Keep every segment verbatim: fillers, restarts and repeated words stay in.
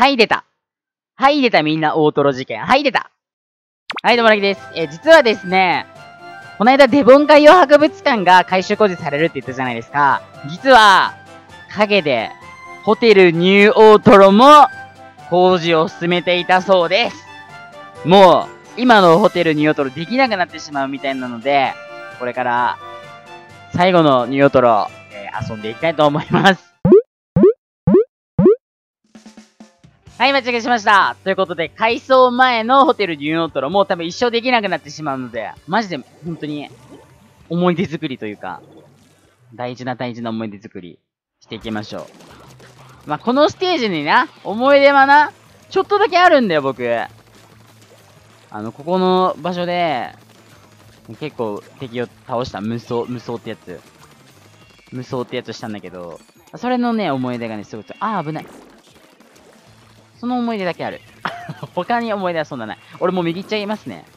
はい、出た。はい、出た、みんな大トロ事件。はい、出た。はい、どうもなぎです。えー、実はですね、この間、デボン海洋博物館が改修工事されるって言ったじゃないですか。実は、陰で、ホテルニューオートロも、工事を進めていたそうです。もう、今のホテルニューオートロできなくなってしまうみたいなので、これから、最後のニューオートロ、えー、遊んでいきたいと思います。はい、間違えしました。ということで、改装前のホテルニューオートロも多分一生できなくなってしまうので、マジで本当に思い出作りというか、大事な大事な思い出作りしていきましょう。まあ、このステージにな、思い出はな、ちょっとだけあるんだよ、僕。あの、ここの場所で、結構敵を倒した無双、無双ってやつ。無双ってやつしたんだけど、それのね、思い出がね、すごく、あー危ない。その思い出だけある。他に思い出はそんなない。俺もう右行っちゃいますね。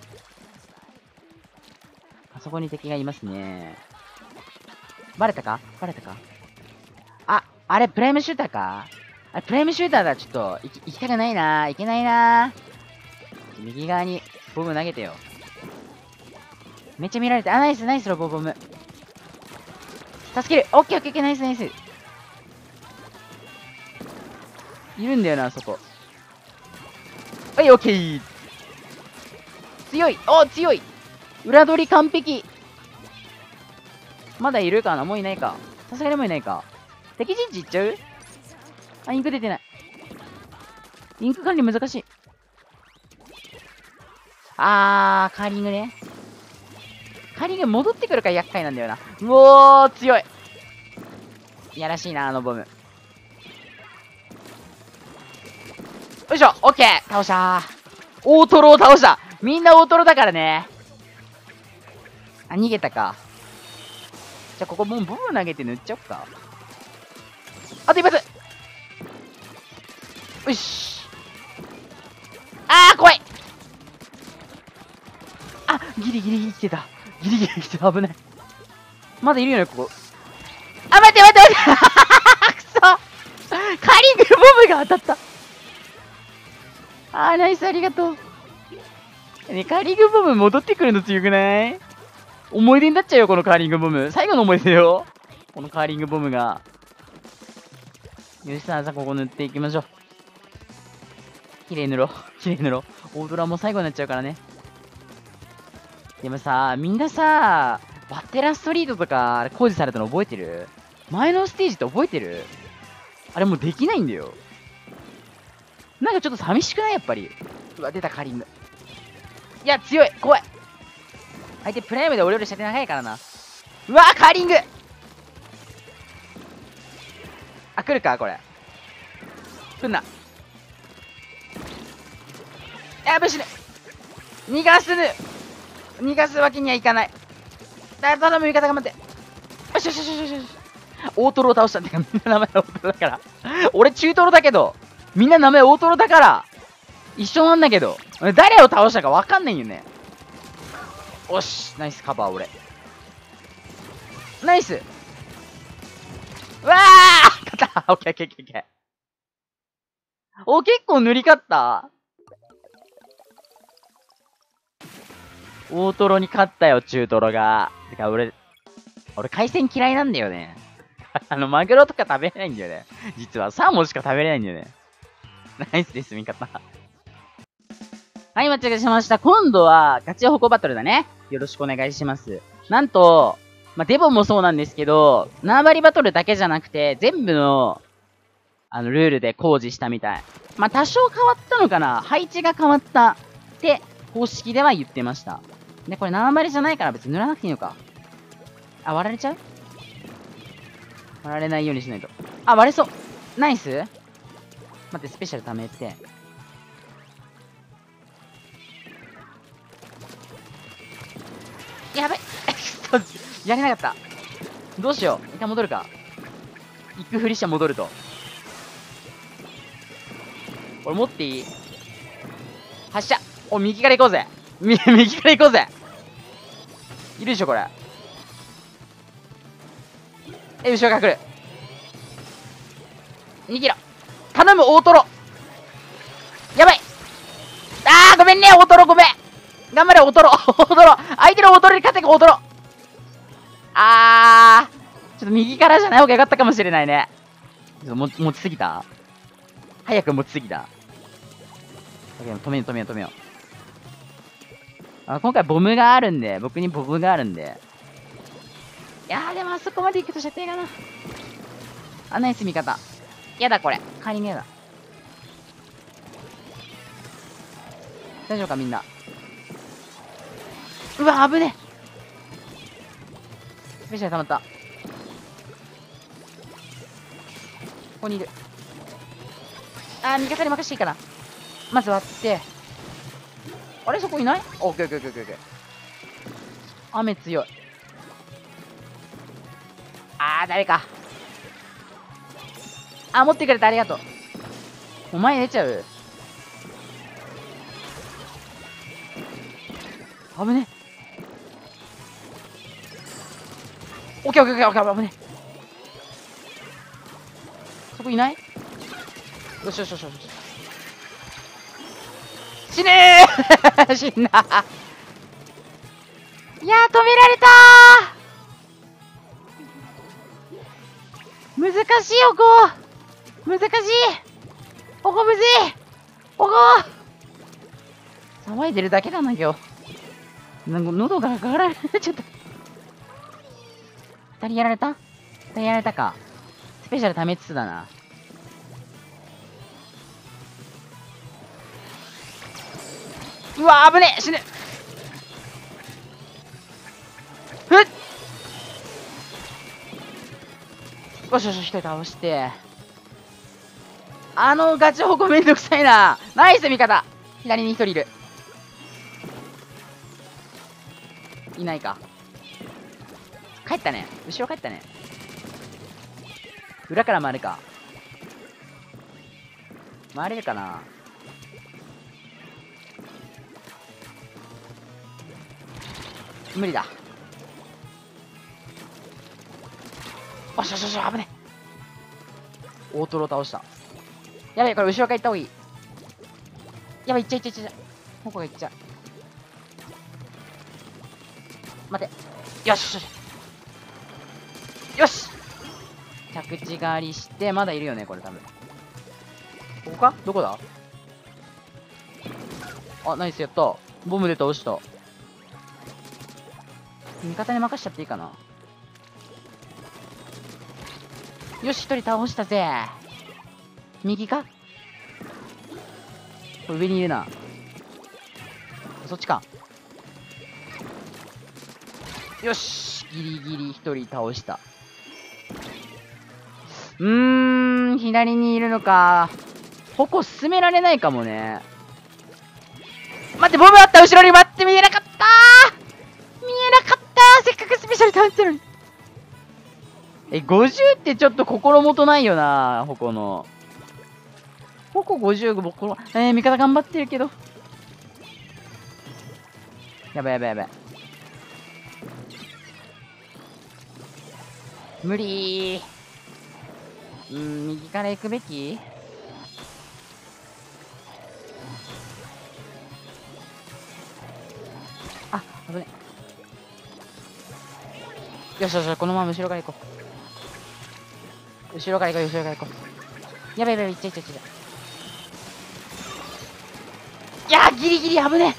あそこに敵がいますね。バレたかバレたかあ、あれプライムシューターかあれプライムシューターだ。ちょっと、行き、行きたくないなー。行けないなー。右側にボム投げてよ。めっちゃ見られて。あ、ナイスナイスロボボム。助ける。オッケーオッケーオッケー、ナイスナイス。いるんだよな、あそこ。はい、オッケー。強い。お、強い。裏取り完璧。まだいるかな？もういないか。さすがにもういないか。敵陣地いっちゃう？あ、インク出てない。インク管理難しい。あー、カーリングね。カーリング戻ってくるから厄介なんだよな。うおー、強い。いやらしいな、あのボム。よいしょ、オッケー、倒したー。大トロを倒した。みんな大トロだからね。あ、逃げたか。じゃあ、ここもうボム投げて塗っちゃおっか。あと一発。よし。あー、怖い。あ、ギリギリ生きてた。ギリギリ生きてた。危ない。まだいるよね、ここ。あ、待って待って待ってくそカーリングボムが当たった。あー、ナイス、ありがとう。ね、カーリングボム戻ってくるの強くない？思い出になっちゃうよ、このカーリングボム。最後の思い出よ。このカーリングボムが。よしさあ、じゃあここ塗っていきましょう。綺麗に塗ろう。綺麗に塗ろう。大ドラも最後になっちゃうからね。でもさ、みんなさ、バッテラストリートとか、あれ工事されたの覚えてる？前のステージって覚えてる？あれもうできないんだよ。なんかちょっと寂しくない？やっぱり。うわ、出たカーリング。いや、強い。怖い。相手プライムで俺より射程長いからな。うわー、カーリング。あ、来るかこれ。来んな。やべ、死ぬ。逃がすぬ。逃がすわけにはいかない。だ、頼む、味方頑張って。よしよしよしよしよし。大トロを倒したんだから、みんな名前大トロだから。俺中トロだけど、みんな名前大トロだから、一緒なんだけど、誰を倒したかわかんないよね。おし、ナイスカバー俺。ナイス。うわー勝った。オッケーオッケーオッケーオッケー。お、結構塗り勝った。大トロに勝ったよ、中トロが。てか俺、俺海鮮嫌いなんだよね。あの、マグロとか食べれないんだよね。実はサーモンしか食べれないんだよね。ナイスです、味方。はい、間違えしました。今度は、ガチホコバトルだね。よろしくお願いします。なんと、まあ、デボンもそうなんですけど、縄張りバトルだけじゃなくて、全部の、あの、ルールで工事したみたい。まあ、多少変わったのかな？配置が変わった。って、公式では言ってました。で、これ縄張りじゃないから別に塗らなくていいのか。あ、割られちゃう？割られないようにしないと。あ、割れそう。ナイス？待って、スペシャル貯めて。やべやれなかった。どうしよう。一回戻るか。行くふりしちゃ戻ると。俺持っていい？発射。お、右から行こうぜ。み、右から行こうぜ。いるでしょ、これ。え、後ろから来る。逃げろ。頼む、大トロ。 めんね、大トロごめん。頑張れ、大トロ。大トロ。相手の大トロに勝ってく、大トロ。あー。ちょっと右からじゃない方がよかったかもしれないね。ちょっとも持ちすぎた早く持ちすぎた。止めよう、止めよう、止めよう。あ、今回ボムがあるんで、僕にボムがあるんで。いやー、でもあそこまで行くと射程がな。あ、ナイス味方。やだ、これ。帰りねえだ。大丈夫か、みんな。うわ、危ねえ。スペシャル溜まった。ここにいる。あー、味方に任せていいかな。まず割って。あれそこいない？オッケーオッケーオッケーオッケー。雨強い。あー、誰か。あ、持ってくれてありがとう。お前出ちゃう。危ね。オッケーオッケーオッケーオッケー、危ね。そこいない？よしよしよしよし。死ねー死んだ。いやー、止められたー。難しいよ、こう。難しい。ここむずい。ここ。騒いでるだけだな、今日。なんか喉がガラガラになっちゃった。二人やられた？二人やられたか。スペシャル溜めつつだな。うわ、危ねえ、死ぬ。ふっ。よしよし、一人倒して。あのガチホコめんどくさいな。ナイス味方。左に一人いる。いないか。帰ったね。後ろ帰ったね。裏から回るか。回れるかな。無理だ。よしよしよし、危ねえ。大トロ倒した。やべえ、これ後ろから行った方がいい。やばい、行っちゃいっちゃいっちゃい。ここが行っちゃう。待て。よしよしよし。着地狩りして、まだいるよね、これ多分。ここか？どこだ？あ、ナイス、やった。ボムで倒した。味方に任しちゃっていいかな。よし、一人倒したぜ。右か？これ上にいるな。そっちか。よし、ギリギリ一人倒した。うーん、左にいるのか。矛進められないかもね。待って、ボムあった。後ろに待って、見えなかったー。見えなかったー。せっかくスペシャル倒ってるのに。え、ごじゅうってちょっと心もとないよな、矛の。矛ごじゅう、僕の、えー、味方頑張ってるけど。やばいやばいやばい。無理ー。うーん、右から行くべき？あ、危ね。よしよしよし、このまま後ろから行こう。後ろから行こう、後ろから行こう。やばいやばい、行っちゃいっちゃいっちゃい。いやー、ギリギリ危ね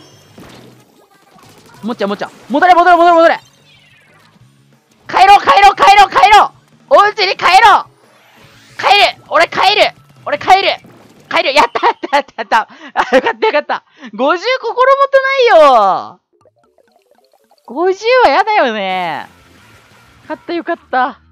え。もっちゃもっちゃ。戻れ戻れ戻れ戻れ。帰ろう帰ろう帰ろう帰ろう。おうちに帰ろう。帰る。俺帰る。俺帰る。帰る。やったやったやったやった。あ、よかったよかった。ごじゅう心もとないよ。ごじゅうはやだよね。勝ったよかった。